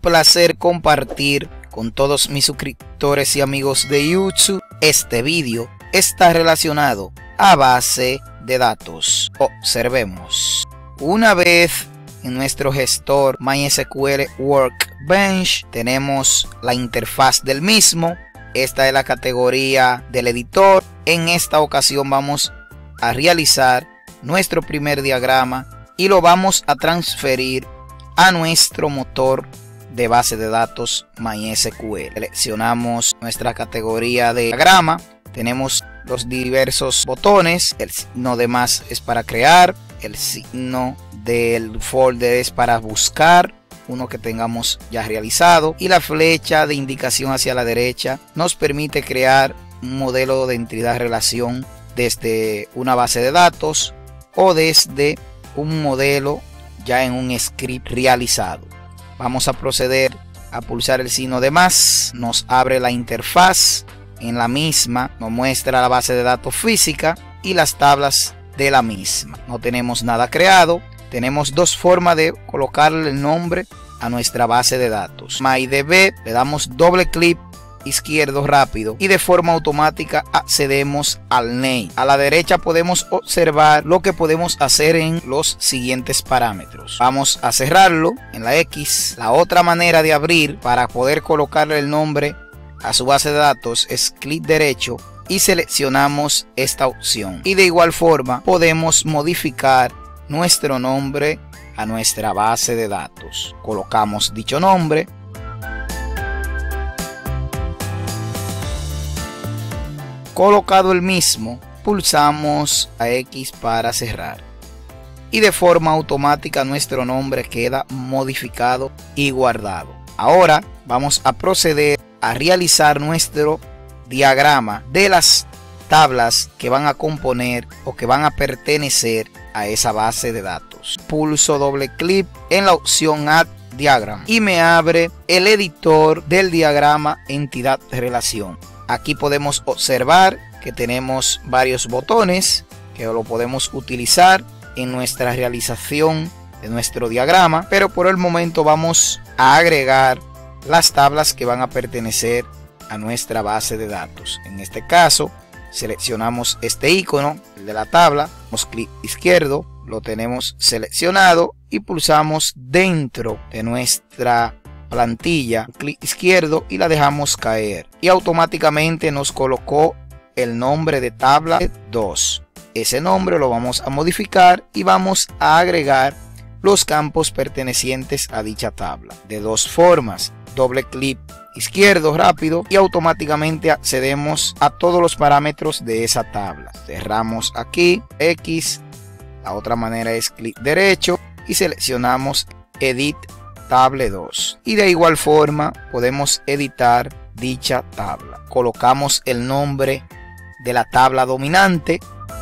placer compartir con todos mis suscriptores y amigos de YouTube. Este vídeo está relacionado a base de datos. Observemos. Una vez en nuestro gestor MySQL Workbench tenemos la interfaz del mismo. Esta es la categoría del editor. En esta ocasión vamos a realizar nuestro primer diagrama y lo vamos a transferir a nuestro motor de base de datos MySQL. Seleccionamos nuestra categoría de diagrama. Tenemos los diversos botones. El signo de más es para crear. El signo del folder es para buscar uno que tengamos ya realizado. Y la flecha de indicación hacia la derecha nos permite crear un modelo de entidad relación desde una base de datos o desde un modelo ya en un script realizado. Vamos a proceder a pulsar el signo de más. Nos abre la interfaz. En la misma nos muestra la base de datos física y las tablas de la misma. No tenemos nada creado. Tenemos dos formas de colocarle el nombre a nuestra base de datos. MyDB, le damos doble clic izquierdo rápido y de forma automática accedemos al name. A la derecha podemos observar lo que podemos hacer en los siguientes parámetros. Vamos a cerrarlo en la X. La otra manera de abrir para poder colocarle el nombre a su base de datos es clic derecho y seleccionamos esta opción. Y de igual forma podemos modificar nuestro nombre a nuestra base de datos. Colocamos dicho nombre. Colocado el mismo, pulsamos a X para cerrar. Y de forma automática nuestro nombre queda modificado y guardado. Ahora vamos a proceder a realizar nuestro diagrama de las tablas que van a componer o que van a pertenecer a esa base de datos. Pulso doble clic en la opción Add Diagram y me abre el editor del diagrama entidad relación. Aquí podemos observar que tenemos varios botones que lo podemos utilizar en nuestra realización de nuestro diagrama, pero por el momento vamos a agregar las tablas que van a pertenecer a nuestra base de datos. En este caso seleccionamos este icono, el de la tabla, damos clic izquierdo, lo tenemos seleccionado y pulsamos dentro de nuestra plantilla, clic izquierdo y la dejamos caer y automáticamente nos colocó el nombre de tabla 2. Ese nombre lo vamos a modificar y vamos a agregar los campos pertenecientes a dicha tabla de dos formas. Doble clic izquierdo rápido y automáticamente accedemos a todos los parámetros de esa tabla. Cerramos aquí X. La otra manera es clic derecho y seleccionamos Edit Table 2 y de igual forma podemos editar dicha tabla. Colocamos el nombre de la tabla dominante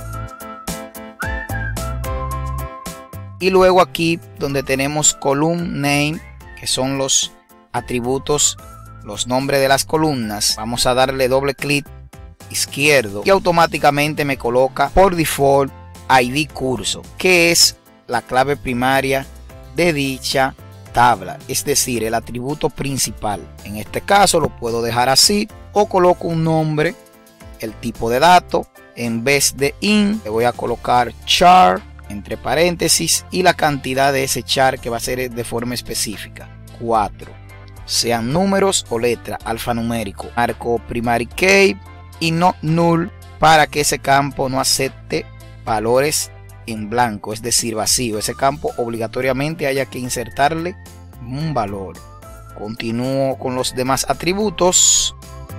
y luego aquí donde tenemos column name, que son los atributos, los nombres de las columnas, vamos a darle doble clic izquierdo y automáticamente me coloca por default ID curso, que es la clave primaria de dicha tabla, es decir, el atributo principal. En este caso lo puedo dejar así o coloco un nombre, el tipo de dato, en vez de in le voy a colocar char entre paréntesis y la cantidad de ese char que va a ser de forma específica 4, sean números o letra alfanumérico. Marco primary key y no null para que ese campo no acepte valores en blanco, es decir, vacío. Ese campo obligatoriamente haya que insertarle un valor. Continúo con los demás atributos.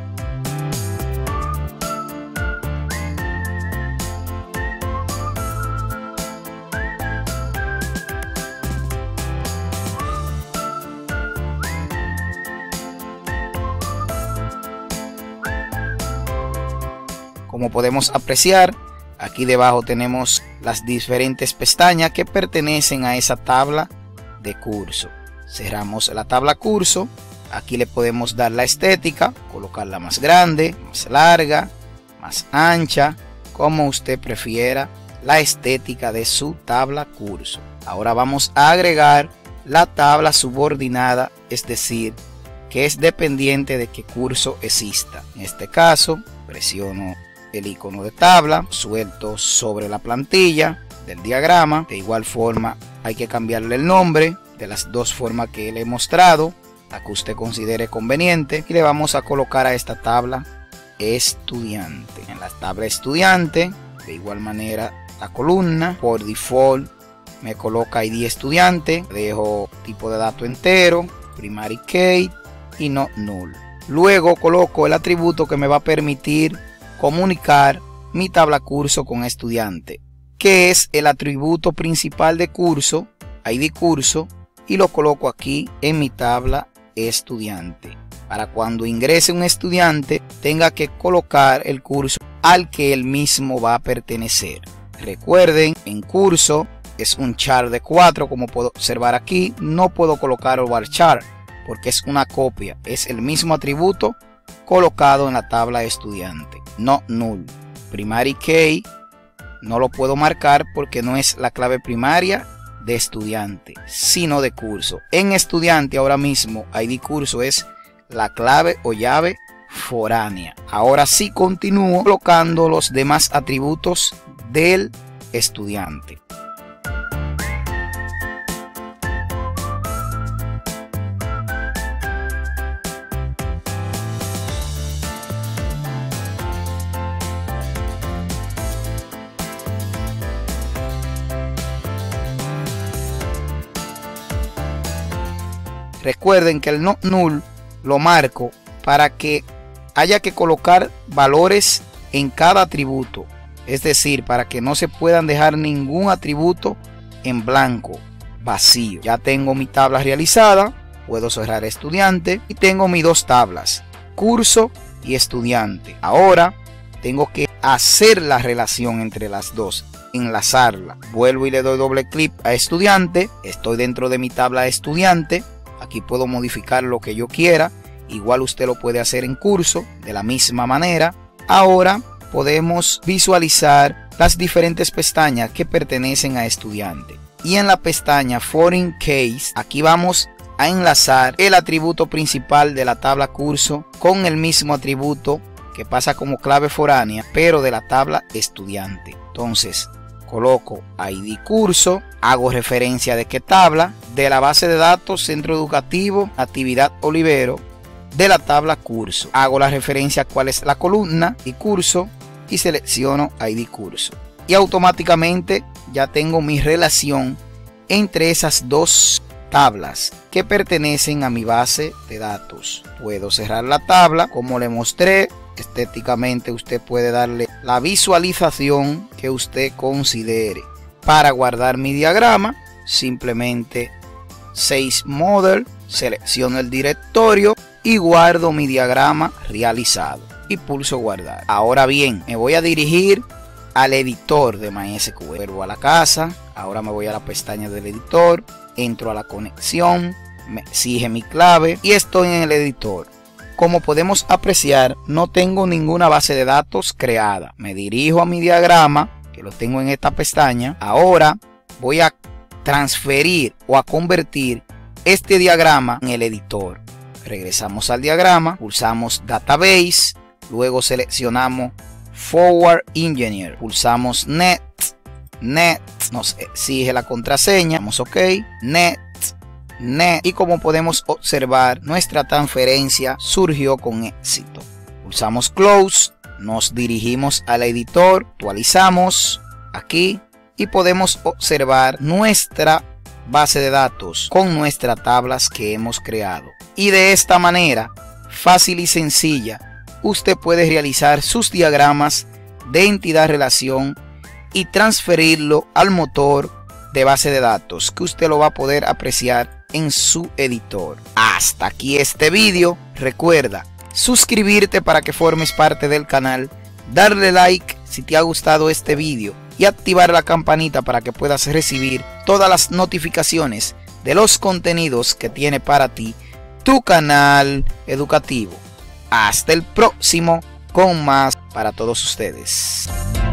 Como podemos apreciar, aquí debajo tenemos las diferentes pestañas que pertenecen a esa tabla de curso. Cerramos la tabla curso. Aquí le podemos dar la estética, colocarla más grande, más larga, más ancha, como usted prefiera la estética de su tabla curso. Ahora vamos a agregar la tabla subordinada es decir, que es dependiente de qué curso exista. En este caso, presiono el icono de tabla, suelto sobre la plantilla del diagrama. De igual forma, hay que cambiarle el nombre de las dos formas que le he mostrado, la que usted considere conveniente, y le vamos a colocar a esta tabla estudiante. En la tabla estudiante, de igual manera, la columna por default me coloca ID estudiante, dejo tipo de dato entero, primary key y no null. Luego coloco el atributo que me va a permitir comunicar mi tabla curso con estudiante, que es el atributo principal de curso, ID curso, y lo coloco aquí en mi tabla estudiante, para cuando ingrese un estudiante tenga que colocar el curso al que él mismo va a pertenecer. Recuerden, en curso es un char de 4, como puedo observar aquí. No puedo colocar el varchar porque es una copia, es el mismo atributo colocado en la tabla estudiante. No null. Primary key no lo puedo marcar porque no es la clave primaria de estudiante, sino de curso. En estudiante ahora mismo ID curso es la clave o llave foránea. Ahora sí continúo colocando los demás atributos del estudiante. Recuerden que el no null lo marco para que haya que colocar valores en cada atributo, es decir, para que no se puedan dejar ningún atributo en blanco, vacío. Ya tengo mi tabla realizada, puedo cerrar estudiante y tengo mis dos tablas, curso y estudiante. Ahora tengo que hacer la relación entre las dos, enlazarla. Vuelvo y le doy doble clic a estudiante, estoy dentro de mi tabla estudiante. Aquí puedo modificar lo que yo quiera, igual usted lo puede hacer en curso de la misma manera. Ahora podemos visualizar las diferentes pestañas que pertenecen a estudiante. Y en la pestaña Foreign Case, aquí vamos a enlazar el atributo principal de la tabla curso con el mismo atributo que pasa como clave foránea, pero de la tabla estudiante. Entonces, coloco ID curso, hago referencia de qué tabla, de la base de datos Centro Educativo Actividad Olivero, de la tabla curso. Hago la referencia a cuál es la columna y curso y selecciono ID curso. Y automáticamente ya tengo mi relación entre esas dos tablas que pertenecen a mi base de datos. Puedo cerrar la tabla como le mostré. Estéticamente usted puede darle la visualización que usted considere. Para guardar mi diagrama, simplemente Save Model, selecciono el directorio y guardo mi diagrama realizado y pulso guardar. Ahora bien, me voy a dirigir al editor de MySQL. Vuelvo a la casa, ahora me voy a la pestaña del editor, entro a la conexión, me exige mi clave y estoy en el editor. Como podemos apreciar, no tengo ninguna base de datos creada. Me dirijo a mi diagrama, que lo tengo en esta pestaña. Ahora voy a transferir o a convertir este diagrama en el editor. Regresamos al diagrama, pulsamos Database, luego seleccionamos Forward Engineer, pulsamos Net, nos exige la contraseña, damos OK, Net, y como podemos observar, nuestra transferencia surgió con éxito. Pulsamos Close, nos dirigimos al editor, actualizamos aquí y podemos observar nuestra base de datos con nuestras tablas que hemos creado. Y de esta manera, fácil y sencilla, usted puede realizar sus diagramas de entidad-relación y transferirlo al motor de base de datos, que usted lo va a poder apreciar en su editor. Hasta aquí este vídeo. Recuerda suscribirte para que formes parte del canal, darle like si te ha gustado este vídeo y activar la campanita para que puedas recibir todas las notificaciones de los contenidos que tiene para ti tu canal educativo. Hasta el próximo con más para todos ustedes.